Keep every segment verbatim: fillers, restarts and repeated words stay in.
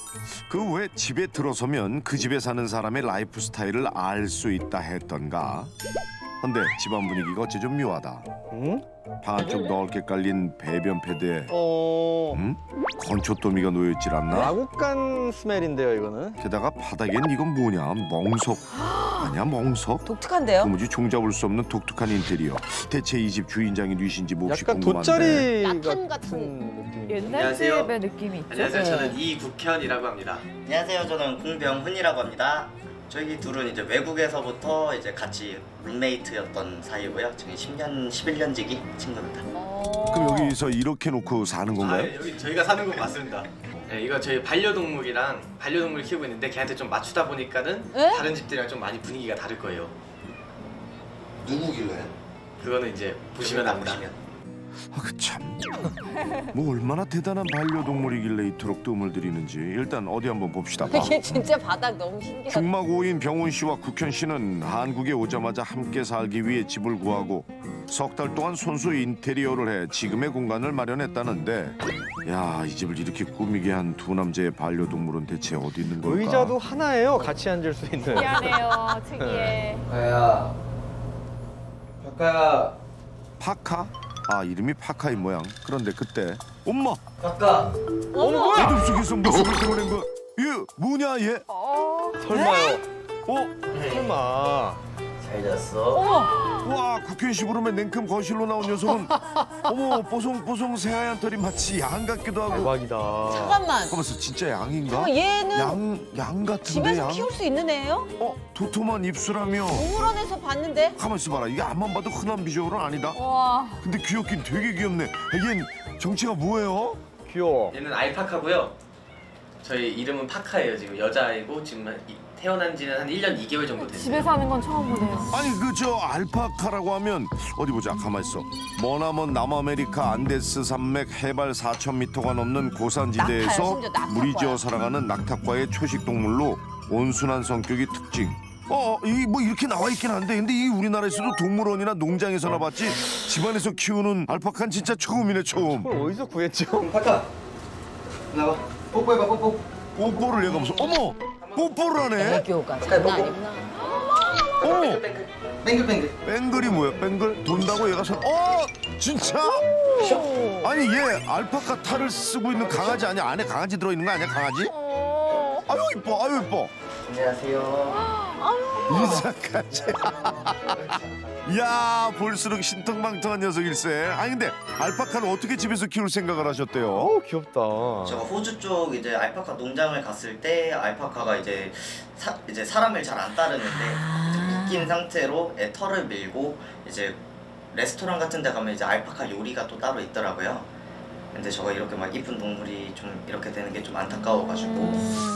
그 왜 집에 들어서면 그 집에 사는 사람의 라이프 스타일을 알 수 있다 했던가. 근데 집안 분위기가 어째 좀 묘하다. 응? 방 안쪽 넓게 깔린 배변 패드에 어... 음? 건초더미가 놓여있질 않나? 마구간 스멜인데요, 이거는. 게다가 바닥엔 이건 뭐냐? 멍석 아니야, 멍석? 독특한데요? 도무지 종잡을 수 없는 독특한 인테리어. 대체 이 집 주인장이 뉘신지 몹시 약간 궁금한데. 돗자리 야탄 같은 느낌. 옛날 안녕하세요. 집의 느낌이 있죠? 안녕하세요. 네. 저는 이국현이라고 합니다. 안녕하세요. 저는 공병훈이라고 합니다. 저희 둘은 이제 외국에서부터 이제 같이 룸메이트였던 사이고요. 지금 십 년, 십일 년 지기 친구입니다. 그럼 여기서 이렇게 놓고 사는 아, 건가요? 예, 여기 저희가 사는 건 맞습니다. 네, 이거 저희 반려동물이랑 반려동물 키우고 있는데 걔한테 좀 맞추다 보니까는 에? 다른 집들이랑 좀 많이 분위기가 다를 거예요. 누구길래? 그거는 이제 보시면 압니다. 아, 그 참. 뭐 얼마나 대단한 반려동물이길래 이토록 뜸을 들이는지 일단 어디 한번 봅시다. 이게 진짜 바닥 너무 신기하다. 중마고인 병훈 씨와 국현 씨는 한국에 오자마자 함께 살기 위해 집을 구하고 석 달 동안 손수 인테리어를 해 지금의 공간을 마련했다는데, 야, 이 집을 이렇게 꾸미게 한 두 남자의 반려동물은 대체 어디 있는 걸까? 의자도 하나예요, 같이 앉을 수 있는. 미안해요, 특이해. 아야, 아까 파카? 아, 이름이 파카인 모양. 그런데 그때 엄마! 아까 어머, 어둠 속에서 모습을 드러낸 거. 얘 뭐냐 얘? 설마요? 어? 설마. 잘 잤어. 와, 국현 씨 부름에 냉큼 거실로 나온 녀석은 어머, 뽀송뽀송 새하얀 털이 마치 양 같기도 하고. 대박이다. 잠깐만. 잠깐만서 진짜 양인가? 어, 얘는 양, 양 같은데 집에서 양? 키울 수 있는 애예요? 어? 도톰한 입술하며. 동물원에서 봤는데. 가만 있어봐라. 이게 앞만 봐도 흔한 비주얼은 아니다. 와. 근데 귀엽긴 되게 귀엽네. 얘는 정체가 뭐예요? 귀여워. 얘는 알파카고요. 저희 이름은 파카예요. 지금 여자이고 지금 한 이- 태어난 지는 한 일 년 이 개월 정도 됐어요. 집에 사는 건 처음 보네요. 아니 그 저 알파카라고 하면 어디 보자. 가만 있어. 머나먼 남아메리카 안데스 산맥 해발 사천 미터가 넘는 낙타요, 고산지대에서 심지어 낙타과야. 무리지어 살아가는 낙타과의 초식 동물로 온순한 성격이 특징. 어, 이 뭐 이렇게 나와 있긴 한데, 근데 이 우리나라에서도 동물원이나 농장에서나 봤지 집안에서 키우는 알파카는 진짜 처음이네 처음. 그걸 어디서 구했죠? 파카 나와. 뽀뽀해봐 뽀뽀. 뽀뽀를 얘가 무슨 어머 뽀뽀를 하네. 애교가 장난 아니구나. 어머 뱅글뱅글. 뱅글이 뭐야? 뱅글 돈다고 얘가 선. 어 진짜? 아니 얘 알파카 탈을 쓰고 있는 강아지 아니야? 안에 강아지 들어 있는 거 아니야? 강아지? 아유 이뻐, 아유 이뻐. 안녕하세요. 이사까지. 야 볼수록 신통방통한 녀석일세. 아니 근데 알파카를 어떻게 집에서 키울 생각을 하셨대요? 어우, 귀엽다. 제가 호주 쪽 이제 알파카 농장을 갔을 때 알파카가 이제 사, 이제 사람을 잘 안 따르는데 이제 묶인 상태로 애 털을 밀고 이제 레스토랑 같은 데 가면 이제 알파카 요리가 또 따로 있더라고요. 근데 저가 이렇게 막 이쁜 동물이 좀 이렇게 되는 게 좀 안타까워가지고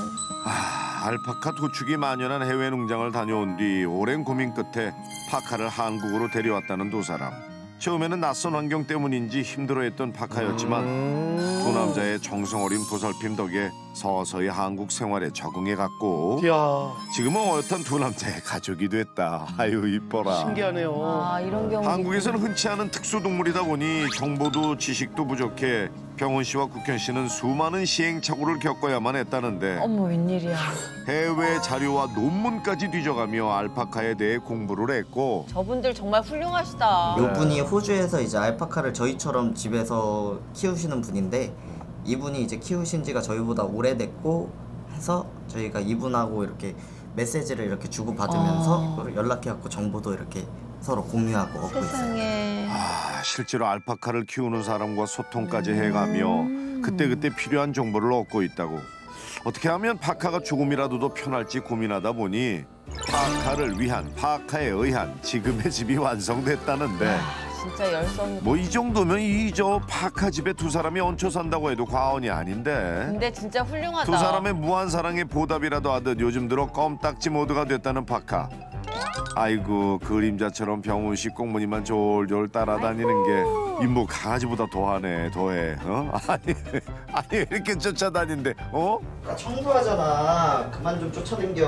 아, 알파카 도축이 만연한 해외 농장을 다녀온 뒤 오랜 고민 끝에 파카를 한국으로 데려왔다는 두 사람. 처음에는 낯선 환경 때문인지 힘들어했던 파카였지만 음... 두 남자의 정성 어린 보살핌 덕에 서서히 한국 생활에 적응해갔고 이야, 지금은 어엿한 두 남자의 가족이 됐다. 아유 이뻐라. 신기하네요. 아, 이런 경우. 한국에서는 흔치 않은 특수동물이다 보니 정보도 지식도 부족해 병훈 씨와 국현 씨는 수많은 시행착오를 겪어야만 했다는데 어머, 웬일이야. 해외 자료와 논문까지 뒤져가며 알파카에 대해 공부를 했고 저분들 정말 훌륭하시다. 요 분이 호주에서 이제 알파카를 저희처럼 집에서 키우시는 분인데 이분이 이제 키우신 지가 저희보다 오래됐고 해서 저희가 이분하고 이렇게 메시지를 이렇게 주고받으면서 아. 연락해갖고 정보도 이렇게 서로 공유하고 얻고 있어요. 세상에. 아, 실제로 알파카를 키우는 사람과 소통까지 해가며 그때그때 필요한 정보를 얻고 있다고. 어떻게 하면 파카가 조금이라도 더 편할지 고민하다 보니 파카를 위한 파카에 의한 지금의 집이 완성됐다는데 진짜 열성이. 뭐 이 정도면 이 저 파카 집에 두 사람이 얹혀 산다고 해도 과언이 아닌데 근데 진짜 훌륭하다. 두 사람의 무한 사랑의 보답이라도 하듯 요즘 들어 껌딱지 모드가 됐다는 파카. 아이고 그림자처럼 병훈 씨 꽁무니만 졸졸 따라다니는 게 이모 강아지보다 더하네 더해. 어? 아니 아니 왜 이렇게 쫓아다닌대? 어? 나 청소하잖아. 그만 좀 쫓아댕겨.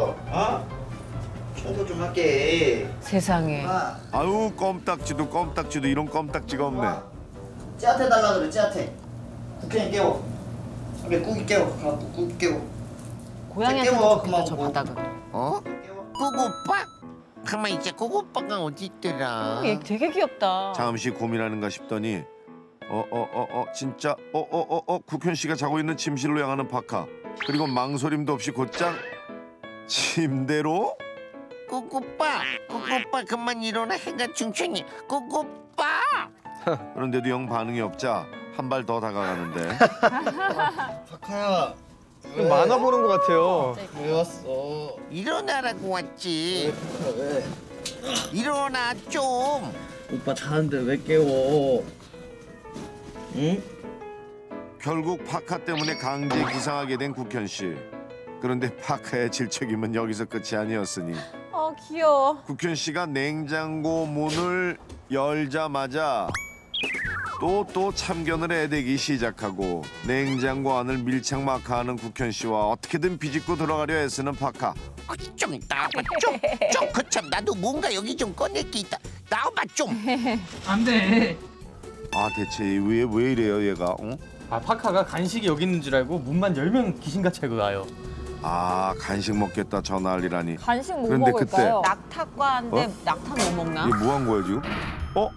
어? 청소 좀 할게. 세상에. 아, 아유 껌딱지도 껌딱지도 이런 껌딱지가 없네. 쟤한테 달라 그래. 쟤한테. 국현이 깨워. 그래 꾸기 깨워. 그만 꾸기 깨워. 고양이한테도 깨워, 좋겠다, 저 그만 바닥은. 어? 꾸고빠? 가만 있자. 꾸고빠가 어디 있더라? 어, 얘 되게 귀엽다. 잠시 고민하는가 싶더니 어 어 어 어 진짜 어 어 어 어 국현 씨가 자고 있는 침실로 향하는 파카. 그리고 망설임도 없이 곧장 침대로. 꾸고빠, 꾸고빠 그만 일어나. 해가 중천이. 꾸고빠. 그런데도 영 반응이 없자 한 발 더 다가가는데 박하야. 만화 보는 것 같아요. 왜 왔어? 일어나라고 왔지. 왜? 일어나 좀. 오빠 자는데 왜 깨워? 응? 결국 파카 때문에 강제 기상하게 된 국현 씨. 그런데 파카의 질척임은 여기서 끝이 아니었으니 어 귀여워. 국현 씨가 냉장고 문을 열자마자 또 또 참견을 해대기 시작하고 냉장고 안을 밀착 마카하는 국현 씨와 어떻게든 비집고 들어가려 애쓰는 파카. 어, 좀 나와봐 좀. 좀 그참 나도 뭔가 여기 좀 꺼낼 게 있다. 나와봐 좀. 안 돼. 아 대체 왜 왜 이래요 얘가? 어? 아 파카가 간식이 여기 있는 줄 알고 문만 열면 귀신같이 알고 나요. 아 간식 먹겠다 저 난리라니. 간식 뭐 그런데 먹을까요? 낙타과인데 어? 낙타 뭐 먹나? 이게 뭐 한 거야 지금? 어?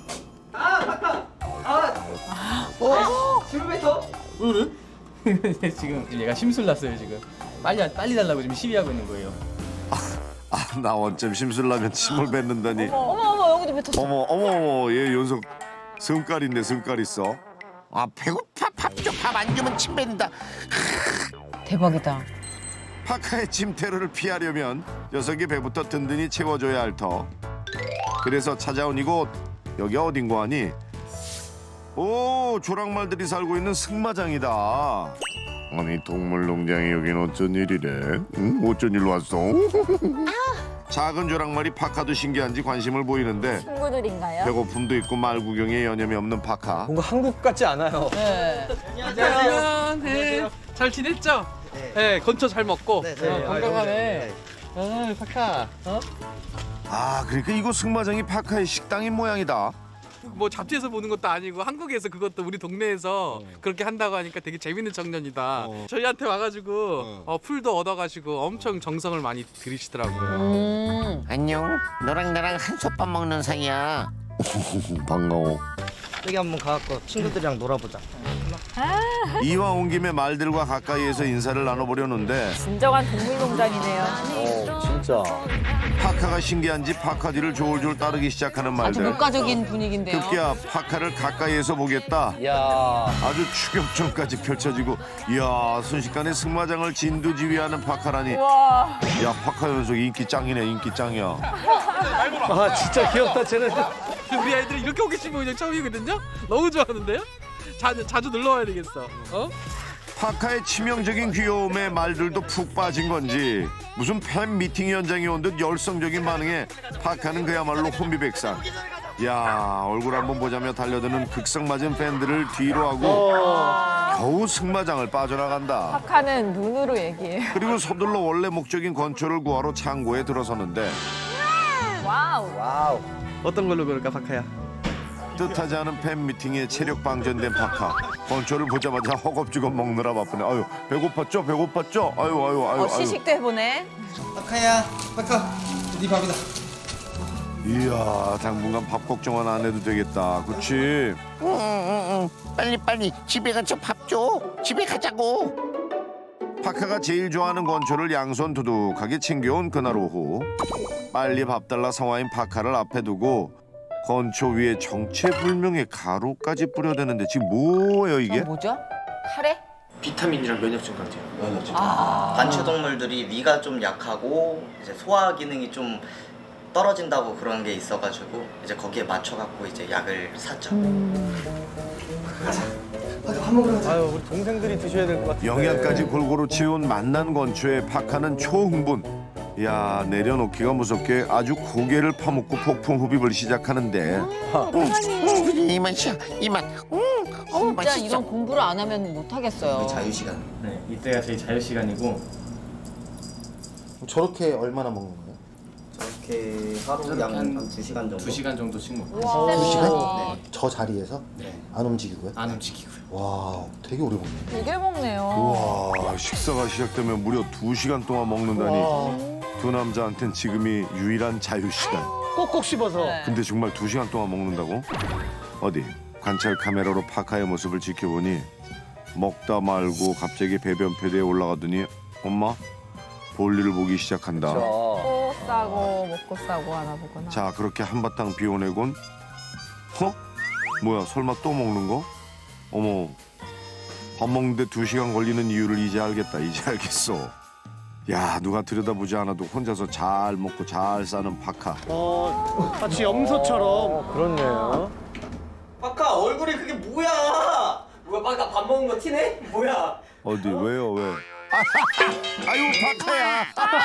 왜 그래? 지금 얘가 심술 났어요 지금. 빨리 빨리 달라고 지금 시위하고 있는 거예요. 아 나 원점 심술라면 침을 뱉는다니. 어머 어머 여기도 뱉었어. 어머 어머 어머 얘 연속 성깔인데 성깔 있어. 아 배고파. 밥 좀. 밥 안 주면 침 뱉는다. 대박이다. 파카의 침 테러를 피하려면 녀석의 배부터 든든히 채워줘야 할 터. 그래서 찾아온 이곳 여기 어딘고 하니? 오 조랑말들이 살고 있는 승마장이다. 아니 동물농장에 여긴 어쩐 일이래? 응? 어쩐 일로 왔어? 작은 조랑말이 파카도 신기한지 관심을 보이는데 친구들인가요? 배고픔도 있고 말 구경에 여념이 없는 파카. 뭔가 한국 같지 않아요. 네. 안녕하세요. 네. 잘 지냈죠? 네. 건초 잘 먹고. 네, 어, 네. 건강하네. 아 파카. 어? 아 그러니까 이곳 승마장이 파카의 식당인 모양이다. 뭐 잡지에서 보는 것도 아니고 한국에서 그것도 우리 동네에서 그렇게 한다고 하니까 되게 재밌는 청년이다. 저희한테 와가지고 어, 풀도 얻어가시고 엄청 정성을 많이 들이시더라고요. 음. 안녕. 너랑 나랑 한솥밥 먹는 사이야. 반가워. 여기 한번 가갖고 친구들이랑 놀아보자. 이왕 온 김에 말들과 가까이에서 인사를 나눠보려는데 진정한 동물농장이네요. 어 진짜. 파카가 신기한지 파카 뒤를 졸졸 따르기 시작하는 아주 말들. 국가적인 분위기인데요. 급기야 파카를 가까이에서 보겠다. 이야. 아주 추격전까지 펼쳐지고 이야 순식간에 승마장을 진두지휘하는 파카라니. 와. 야 파카 연속 인기 짱이네 인기 짱이야. 아 진짜 귀엽다 쟤는. 우리 아이들이 이렇게 호기심 그냥 처음이거든요. 너무 좋아하는데요. 자주 자주 놀러 와야 되겠어. 어? 파카의 치명적인 귀여움에 말들도 푹 빠진 건지 무슨 팬 미팅 현장에 온 듯 열성적인 반응에 파카는 그야말로 혼비백산. 야 얼굴 한번 보자며 달려드는 극성맞은 팬들을 뒤로 하고 겨우 승마장을 빠져나간다. 파카는 눈으로 얘기해요. 그리고 서둘러 원래 목적인 건초를 구하러 창고에 들어서는데 와우. 와우. 어떤 걸로 그럴까 파카야? 뜻하지 않은 팬 미팅에 체력 방전된 파카. 건초를 보자마자 허겁지겁 먹느라 바쁘네. 아유 배고팠죠 배고팠죠. 아유 아유 아유. 어, 시식도 해보네. 박하야, 박하, 네 밥이다. 이야 당분간 밥 걱정은 안 해도 되겠다. 그치? 응응응. 빨리 빨리 집에 가서 밥 줘. 집에 가자고. 파카가 제일 좋아하는 건초를 양손 두둑하게 챙겨온 그날 오후 빨리 밥 달라 성화인 파카를 앞에 두고 건초 위에 정체불명의 가루까지 뿌려대는데 지금 뭐예요 이게? 저 뭐죠? 카레? 비타민이랑 면역 증강제요. 아. 반려동물들이 위가 좀 약하고 이제 소화 기능이 좀 떨어진다고 그런 게 있어가지고 이제 거기에 맞춰갖고 이제 약을 샀죠. 아유 우리 동생들이 드셔야 될 것 같아. 영양까지 골고루 채운 맛난 건초에 파카는 초흥분. 야 내려놓기가 무섭게 아주 고개를 파묻고 폭풍 흡입을 시작하는데 음, 이 맛이야 이 맛. 음, 어, 진짜 맛있어. 이런 공부를 안 하면 못 하겠어요. 자유 시간. 네, 이때가 저희 자유 시간이고 저렇게 얼마나 먹는 거예요? 이렇게 하루 양 두 시간 정도. 두 시간 정도씩 먹고 두 시간? 네. 저 자리에서 네. 안 움직이고요? 안 움직이고요. 와, 되게 오래 먹네. 되게 먹네요. 우와, 식사가 시작되면 무려 두 시간 동안 먹는다니. 두 남자한텐 지금이 유일한 자유시간. 꼭꼭 씹어서. 네. 근데 정말 두 시간 동안 먹는다고? 어디 관찰 카메라로 파카의 모습을 지켜보니 먹다 말고 갑자기 배변 패드에 올라가더니 엄마 볼일을 보기 시작한다. 먹고 싸고 먹고 싸고 하나 보구나. 자, 그렇게 한바탕 비워내곤 어? 뭐야, 설마 또 먹는 거? 어머, 밥 먹는데 두 시간 걸리는 이유를 이제 알겠다. 이제 알겠어. 야, 누가 들여다보지 않아도 혼자서 잘 먹고 잘 사는 파카. 어, 마치 염소처럼. 그렇네요. 파카 얼굴이 그게 뭐야? 뭐야 파카 밥 먹은 거 티네? 뭐야? 어디, 왜요, 왜? 아유, 파카야.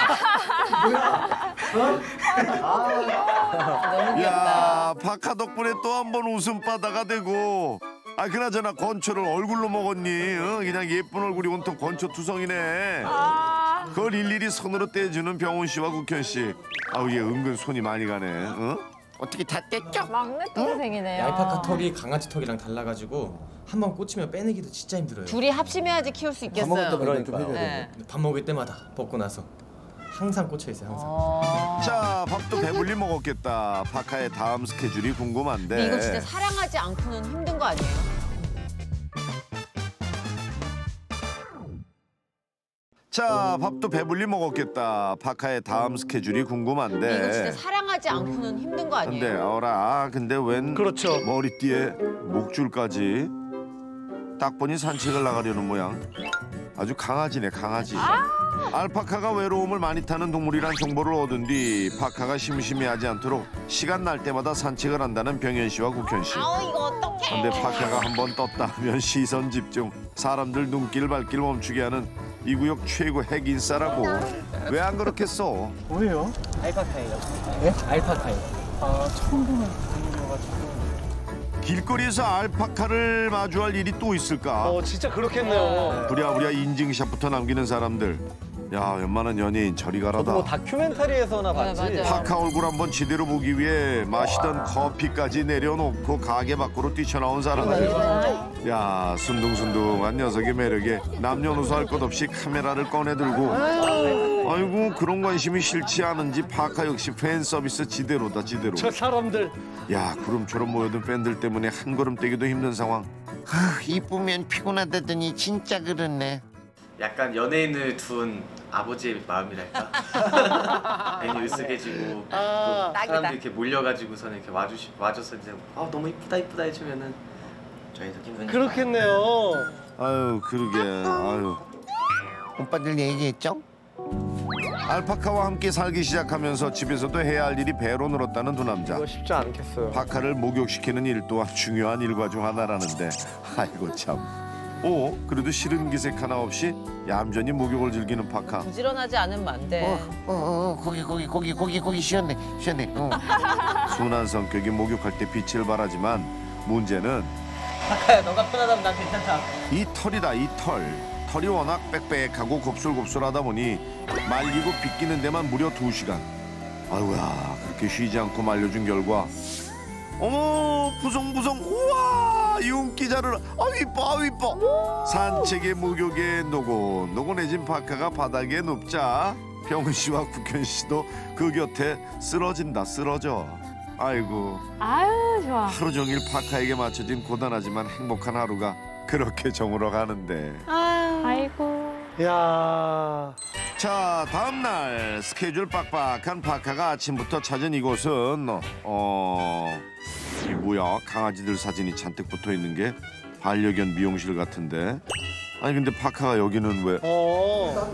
너무 귀엽다. 야, 파카 덕분에 또 한 번 웃음바다가 되고. 아, 그나저나 건초를 얼굴로 먹었니? 어? 그냥 예쁜 얼굴이 온통 건초 투성이네. 그걸 일일이 손으로 떼주는 병훈 씨와 국현 씨. 아우, 얘 은근 손이 많이 가네. 어? 어떻게 다 뗐죠? 막내 동생이네요. 알파카 털이 강아지 털이랑 달라가지고 한 번 꽂히면 빼내기도 진짜 힘들어요. 둘이 합심해야지 키울 수 있겠어요. 그러니까요. 네. 근데 밥 먹을 때마다 벗고 나서 항상 꽂혀 있어요. 항상. 어... 자, 밥도 배불리 먹었겠다. 파카의 다음 스케줄이 궁금한데. 근데 이거 진짜 사랑하지 않고는 힘든 거 아니에요? 자, 밥도 배불리 먹었겠다. 파카의 다음 스케줄이 궁금한데. 근데 이거 진짜 사랑하지 않고는 힘든 거 아니에요? 근데 어라, 근데 웬 그렇죠. 머리띠에 목줄까지? 딱 보니 산책을 나가려는 모양. 아주 강아지네, 강아지. 알파카가 외로움을 많이 타는 동물이란 정보를 얻은 뒤 파카가 심심해하지 않도록 시간 날 때마다 산책을 한다는 병현 씨와 국현 씨. 아우 이거 어떡해. 근데 파카가 한 번 떴다 하면 시선 집중, 사람들 눈길 발길 멈추게 하는 이 구역 최고 핵인싸라고. 왜 안 그렇겠어? 뭐예요? 알파카예요. 예? 알파카예요. 아, 처음 보는 동물이어가지고. 길거리에서 알파카를 마주할 일이 또 있을까? 어, 진짜 그렇겠네요. 부랴부랴 인증샷부터 남기는 사람들. 야, 웬만한 연예인 저리 저도 가라다. 뭐 다큐멘터리에서나 네, 봤지. 맞아요. 파카 얼굴 한번 제대로 보기 위해 마시던 커피까지 내려놓고 가게 밖으로 뛰쳐나온 사람들. 야, 순둥순둥한 녀석의 매력에 남녀노소 할 것 없이 카메라를 꺼내들고. 아이고, 그런 관심이 싫지 않은지 파카 역시 팬 서비스 지대로다, 지대로. 저 사람들. 야, 구름처럼 모여든 팬들 때문에 한 걸음 떼기도 힘든 상황. 아, 이쁘면 피곤하다더니 진짜 그렇네. 약간 연예인을 둔 아버지의 마음이랄까. 괜히 으쓱해지고 아, 또 딱이다. 사람들이 이렇게 몰려가지고서는 이렇게 와주시 와줘서 이제 아 너무 이쁘다 이쁘다 해주면은 저희도 기분이 그렇겠네요. 아유, 그러게. 아유. 오빠들 얘기했죠? 알파카와 함께 살기 시작하면서 집에서도 해야 할 일이 배로 늘었다는 두 남자. 이거 쉽지 않겠어요. 파카를 목욕시키는 일 또한 중요한 일과 중 하나라는데, 아이고 참. 오, 그래도 싫은 기색 하나 없이 얌전히 목욕을 즐기는 파카. 부지런하지 않으면 안 돼. 어, 어, 어, 거기, 거기, 거기, 거기, 거기 시원해, 시원해. 어. 순한 성격이 목욕할 때 빛을 발하지만 문제는 파카야 너가 편하다면 난 괜찮다. 이 털이다, 이 털. 털이 워낙 빽빽하고 곱슬곱슬하다 보니 말리고 빗기는 데만 무려 두 시간. 아이고야, 그렇게 쉬지 않고 말려준 결과 어머, 부성부성. 우와, 윤기자를. 아, 이뻐, 아, 이뻐. 산책에 목욕에 노곤노곤해진 파카가 바닥에 눕자 병훈 씨와 국현 씨도 그 곁에 쓰러진다, 쓰러져. 아이고, 아유 좋아. 하루 종일 파카에게 맞춰진 고단하지만 행복한 하루가 그렇게 저물어 가는데. 아이고. 야. 자, 다음 날 스케줄 빡빡한 파카가 아침부터 찾은 이곳은 어... 이 뭐야? 강아지들 사진이 잔뜩 붙어 있는 게 반려견 미용실 같은데. 아니 근데 파카가 여기는 왜? 어.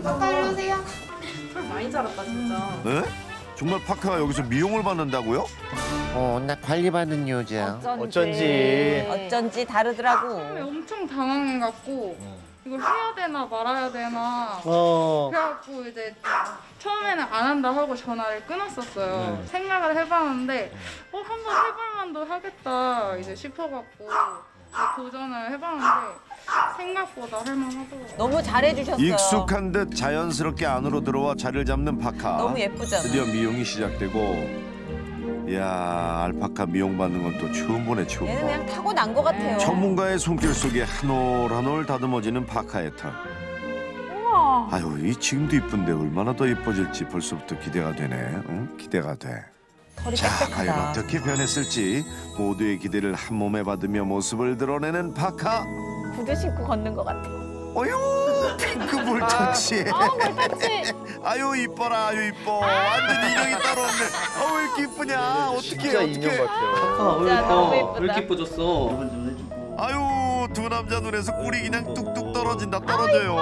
많이 자랐다 진짜. 네? 정말 파카가 여기서 미용을 받는다고요? 어, 나 관리받는 여자야. 어쩐지. 어쩐지 다르더라고. 엄청 당황해갖고 이걸 해야 되나 말아야 되나 어. 그래갖고 이제 처음에는 안 한다 하고 전화를 끊었었어요. 생각을 해봤는데 어 한번 해볼만도 하겠다 이제 싶어갖고 도전을 해봤는데 생각보다 할만하더라고요. 너무 잘해주셨어요. 익숙한 듯 자연스럽게 안으로 들어와 자리를 잡는 파카. 너무 예쁘잖아. 드디어 미용이 시작되고, 이야, 알파카 미용 받는 건 또 처음 보네, 처음 얘는 그냥 봐. 타고난 것 같아요. 전문가의 손길 속에 한 올 한 올 다듬어지는 파카의 털. 우와. 아유, 이 지금도 이쁜데 얼마나 더 이뻐질지 벌써부터 기대가 되네. 응? 기대가 돼. 털이 자, 과연 빽빽하다. 어떻게 변했을지 모두의 기대를 한 몸에 받으며 모습을 드러내는 파카. 구두 신고 걷는 것 같아. 어휴, 핑크 물터치. 아, 물터치. 아유, 이뻐라, 아유, 이뻐. 완전 인형이 따로 없네. 어, 왜 이렇게 이쁘냐? 어떻게, 진짜 인형 어떻게. 같아요. 파카 진짜 너무 왜 예쁘다. 이렇게 이뻐졌어? 여러분 좀 해주고. 아유, 두 남자 눈에서 꿀이 그냥 뚝뚝 떨어진다, 떨어져요.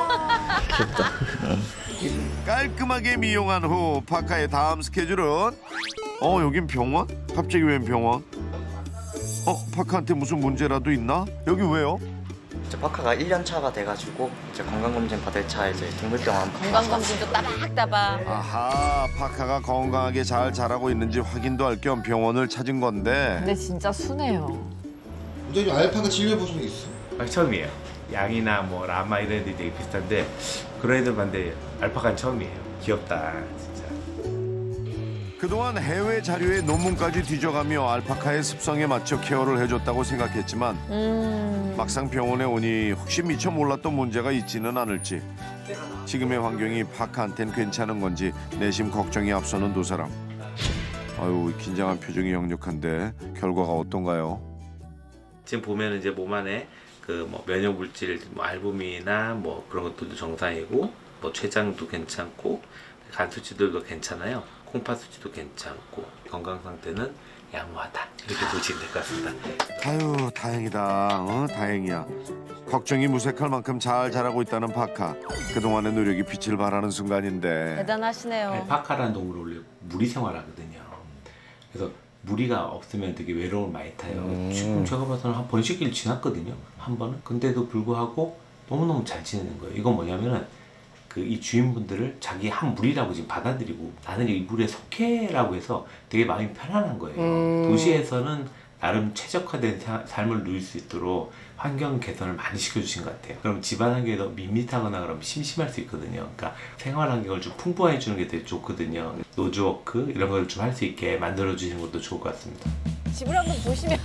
깔끔하게 미용한 후 파카의 다음 스케줄은, 어, 여긴 병원? 갑자기 웬 병원? 어, 파카한테 무슨 문제라도 있나? 여기 왜요? 이제 파카가 일 년 차가 돼가지고 이제 건강검진 받을 차 이제 동물병원. 건강검진도 따박따박. 아하, 파카가 건강하게 잘 자라고 있는지 확인도 할 겸 병원을 찾은 건데, 근데 진짜 순해요. 근데 알파카 진료해보신 적 있어? 아, 처음이에요. 양이나 뭐 라마 이런 애들이 되게 비슷한데 그런 애들 봤는데 알파카는 처음이에요. 귀엽다 진짜. 그동안 해외 자료에 논문까지 뒤져가며 알파카의 습성에 맞춰 케어를 해줬다고 생각했지만 음. 막상 병원에 오니 혹시 미처 몰랐던 문제가 있지는 않을지, 지금의 환경이 파카한텐 괜찮은 건지 내심 걱정이 앞서는 두 사람. 아유, 긴장한 표정이 역력한데 결과가 어떤가요? 지금 보면 이제 몸 안에 그 뭐 면역 물질, 뭐 알부민이나 뭐 그런 것들도 정상이고, 뭐 췌장도 괜찮고, 간 수치들도 괜찮아요. 콩팥 수치도 괜찮고, 건강 상태는 양호하다 이렇게 보시면 될 것 같습니다. 아유, 다행이다. 어, 다행이야. 걱정이 무색할 만큼 잘 자라고 있다는 파카. 그동안의 노력이 빛을 발하는 순간인데. 대단하시네요. 알파카라는 동물은 원래 무리 생활하거든요. 그래서 무리가 없으면 되게 외로움을 많이 타요. 음. 지금 제가 봐서는 한 번씩일 지났거든요. 한 번은. 근데도 불구하고 너무너무 잘 지내는 거예요. 이건 뭐냐면은 그 이 주인분들을 자기 한 무리라고 지금 받아들이고, 나는 이 무리에 속해라고 해서 되게 마음이 편안한 거예요. 음. 도시에서는 나름 최적화된 사, 삶을 누릴 수 있도록 환경 개선을 많이 시켜주신 것 같아요. 그럼 집안 환경이 너무 밋밋하거나 그러면 심심할 수 있거든요. 그러니까 생활 환경을 좀 풍부화해 주는 게 되게 좋거든요. 노즈워크 이런 걸 좀 할 수 있게 만들어 주시는 것도 좋을 것 같습니다. 집을 한번 보시면.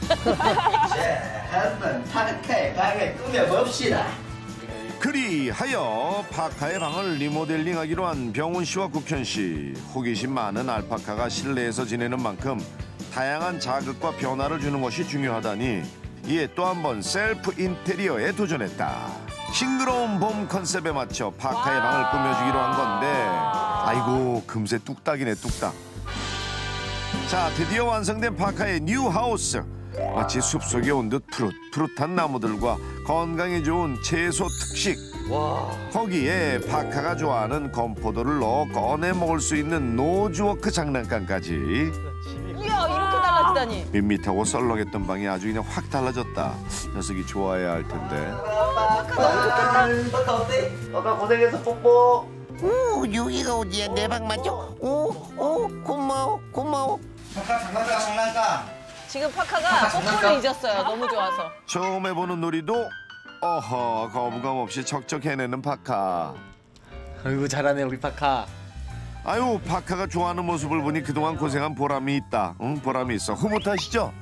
한번 파카의 방을 꾸며봅시다. 그리하여 파카의 방을 리모델링하기로 한 병훈 씨와 국현 씨. 호기심 많은 알파카가 실내에서 지내는 만큼 다양한 자극과 변화를 주는 것이 중요하다니, 이에 또 한 번 셀프 인테리어에 도전했다. 싱그러운 봄 컨셉에 맞춰 파카의 방을 꾸며주기로 한 건데, 아이고, 금세 뚝딱이네, 뚝딱. 자, 드디어 완성된 파카의 뉴 하우스. 마치 숲속에 온 듯 푸릇푸릇한 나무들과 건강에 좋은 채소 특식, 와. 거기에 파카가 좋아하는 건포도를 넣어 꺼내 먹을 수 있는 노즈워크 장난감까지. 이야, 이렇게 달라지다니. 밋밋하고 썰렁했던 방이 아주 그냥 확 달라졌다. 녀석이 좋아해야 할 텐데. 파카 어때? 파카 고생해서 뽀뽀. 오, 여기가 어디야? 내 방 맞죠? 오, 오, 고마워, 고마워. 파카 장난감 장난감. 지금 파카가 뽀뽀를 잊었어요. 너무 좋아서. 처음 해보는 놀이도 어허 거부감 없이 척척 해내는 파카. 아이고, 잘하네 우리 파카. 아유, 파카가 좋아하는 모습을 보니 그동안 고생한 보람이 있다. 응, 보람이 있어. 흐뭇하시죠?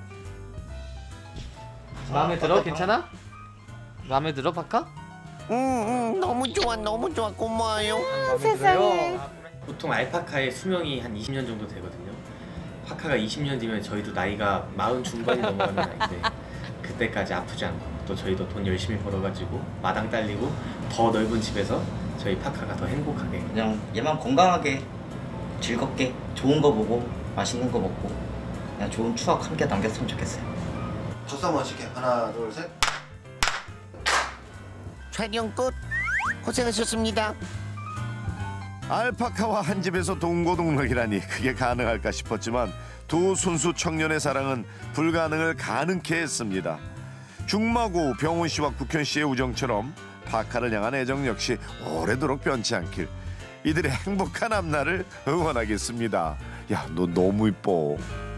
마음에 들어? 괜찮아? 마음에 들어 파카? 응, 응, 너무 좋아, 너무 좋아, 고마워요. 세상에. 보통 알파카의 수명이 한 이십 년 정도 되거든요. 파카가 이십 년 뒤면 저희도 나이가 마흔 중반이 넘어가는 나이인데, 그때까지 아프지 않고 또 저희도 돈 열심히 벌어가지고 마당 딸리고 더 넓은 집에서 저희 파카가 더 행복하게, 그냥 얘만 건강하게 즐겁게 좋은 거 보고 맛있는 거 먹고 그냥 좋은 추억 함께 남겼으면 좋겠어요. 박수 한번 칠게. 하나, 둘, 셋. 촬영 끝. 고생하셨습니다. 알파카와 한 집에서 동고동락이라니 그게 가능할까 싶었지만 두 순수 청년의 사랑은 불가능을 가능케 했습니다. 중마고 병훈 씨와 국현 씨의 우정처럼 파카를 향한 애정 역시 오래도록 변치 않길, 이들의 행복한 앞날을 응원하겠습니다. 야, 너 너무 이뻐.